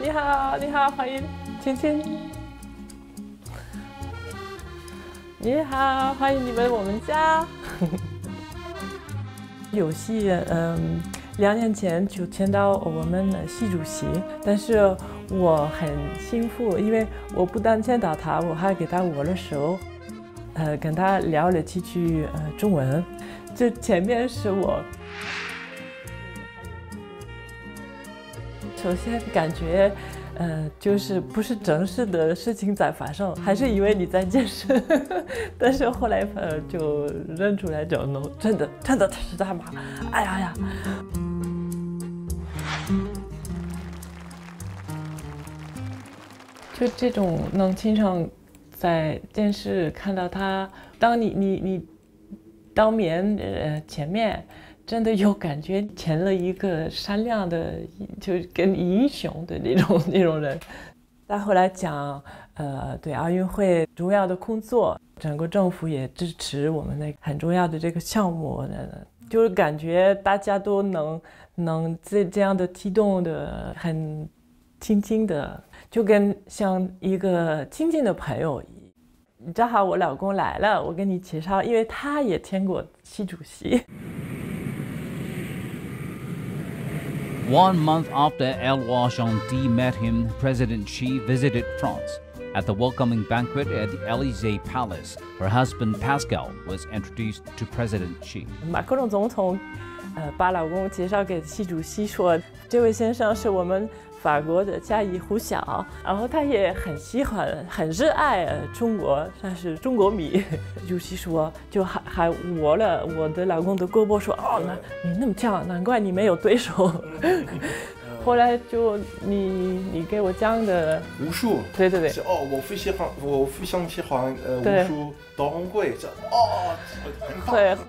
你好，你好，欢迎亲亲。你好，欢迎你们我们家。有戏，2年前就见到我们习主席，但是我很幸福，因为我不但见到他，我还给他握了手，跟他聊了几句中文。这前面是我首先感觉，就是不是正式的事情在发生，还是以为你在监视，但是后来就认出来，就真的是他妈，哎呀！就这种能经常在电视看到他，当你当面前面。真的有感觉，成了一个善良的，就跟英雄的那种人。再后来讲，对奥运会重要的工作，整个政府也支持我们那很重要的这个项目，就是感觉大家都能这样的激动的，很亲近的，就跟像一个亲近的朋友。正好我老公来了，我跟你介绍，因为他也见过习主席。 1 month after Héloïse Gentil met him, President Xi visited France. At the welcoming banquet at the Élysée Palace, her husband Pascal was introduced to President Xi. 马克龙总统，把老公介绍给习主席说，这位先生是我们法国的家喻户晓，然后他也很喜欢、很热爱中国，他是中国迷。主席说，就还握了我的老公的胳膊，说：“哦，你那么强，难怪你没有对手。”后来就你给我讲的武术， 对， 哦，我非常喜欢武术冬奥会，这哦，很棒。 对。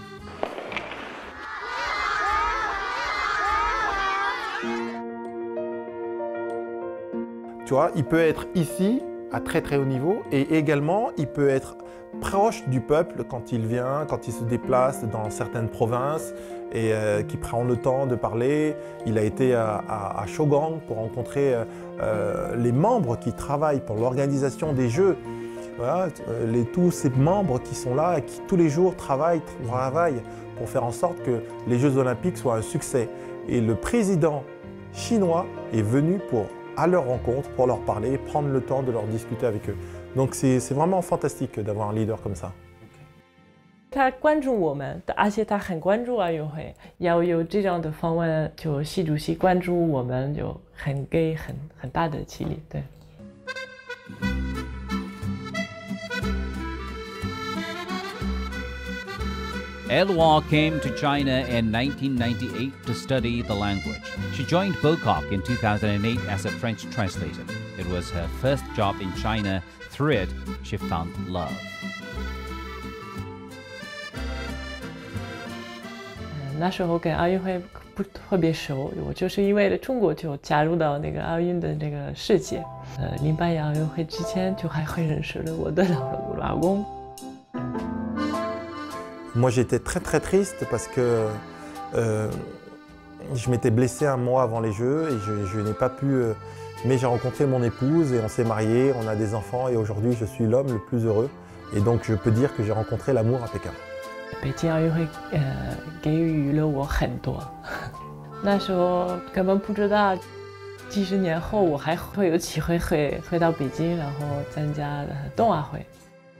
Tu vois, il peut être ici, à très très haut niveau, et également il peut être proche du peuple quand il vient, quand il se déplace dans certaines provinces et qui prend le temps de parler. Il a été à Shogang pour rencontrer les membres qui travaillent pour l'organisation des Jeux. Voilà, tous ces membres qui sont là et qui tous les jours travaillent pour faire en sorte que les Jeux Olympiques soient un succès. Et le président chinois est venu à leur rencontre pour leur parler, prendre le temps de leur discuter avec eux. Donc c'est vraiment fantastique d'avoir un leader comme ça. 他关注我们，而且他很关注奥运会。要有这样的访问，就习主席关注我们，就给很大的激励。对。 Héloïse came to China in 1998 to study the language. She joined BOCOC in 2008 as a French translator. It was her first job in China. Through it, she found love. 那时候跟奥运会不特别熟，我就是因为中国就加入到那个奥运的那个世界。08年奥运会之前就还会认识了我的老公。 Moi j'étais très très triste parce que je m'étais blessé un mois avant les Jeux et je n'ai pas pu... mais j'ai rencontré mon épouse et on s'est mariés, on a des enfants et aujourd'hui je suis l'homme le plus heureux. Et donc je peux dire que j'ai rencontré l'amour à Pékin. 北京奥运会给予了我很多，那时候根本不知道，几十年后我还会有机会回到北京，然后参加冬奥会。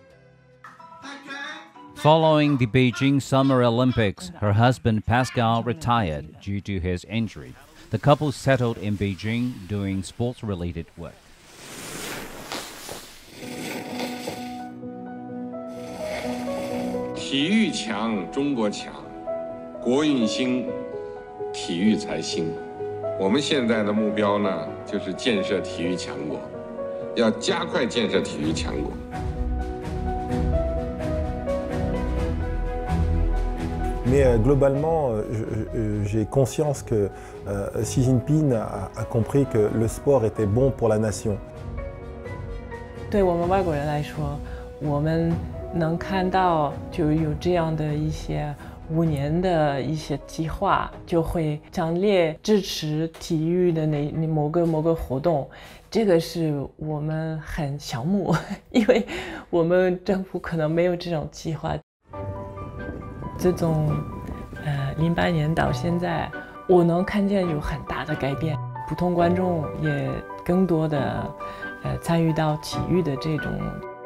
Following the Beijing Summer Olympics, her husband Pascal retired due to his injury. The couple settled in Beijing doing sports-related work. 体育强，中国强；国运兴，体育才兴。我们现在的目标呢，就是建设体育强国，要加快建设体育强国。 Mais globalement, j'ai conscience que Xi Jinping a compris que le sport était bon pour la nation. 对我们外国人来说，我们能看到就有这样的一些5年的一些计划，就会强烈支持体育的那某个活动，这个是我们很羡慕，因为我们政府可能没有这种计划。自从08年到现在，我能看见有很大的改变，普通观众也更多的参与到体育的这种。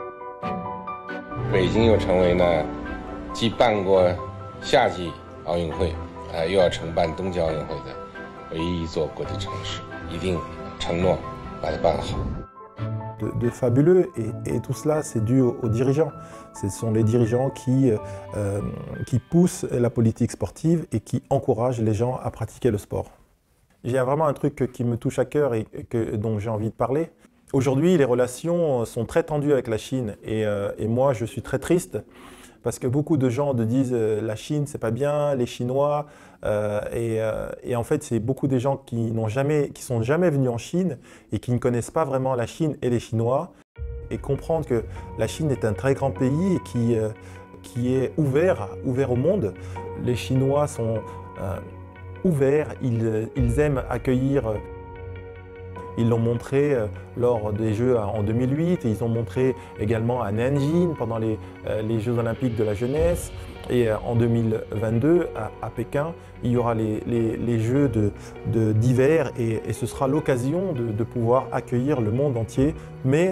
北京又成为呢，既办过夏季奥运会，又要承办冬季奥运会的唯一一座国际城市，一定承诺把它办好。 De fabuleux et tout cela c'est dû aux dirigeants. Ce sont les dirigeants qui poussent la politique sportive et qui encouragent les gens à pratiquer le sport. Il y a vraiment un truc qui me touche à cœur et dont j'ai envie de parler. Aujourd'hui, les relations sont très tendues avec la Chine et moi je suis très triste parce que beaucoup de gens disent la Chine c'est pas bien, les Chinois et en fait c'est beaucoup des gens qui sont jamais venus en Chine et qui ne connaissent pas vraiment la Chine et les Chinois et comprendre que la Chine est un très grand pays et qui est ouvert au monde. Les Chinois sont ouverts, ils aiment accueillir. Ils l'ont montré lors des Jeux en 2008 et ils ont montré également à Nanjing pendant les Jeux Olympiques de la jeunesse. Et en 2022 à Pékin, il y aura les Jeux d'hiver et ce sera l'occasion de pouvoir accueillir le monde entier, mais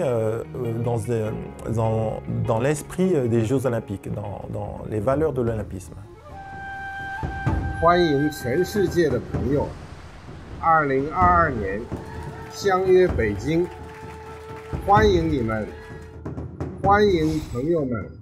dans l'esprit des Jeux Olympiques, dans les valeurs de l'olympisme. 欢迎全世界的朋友，2022年相约北京，欢迎你们，欢迎朋友们。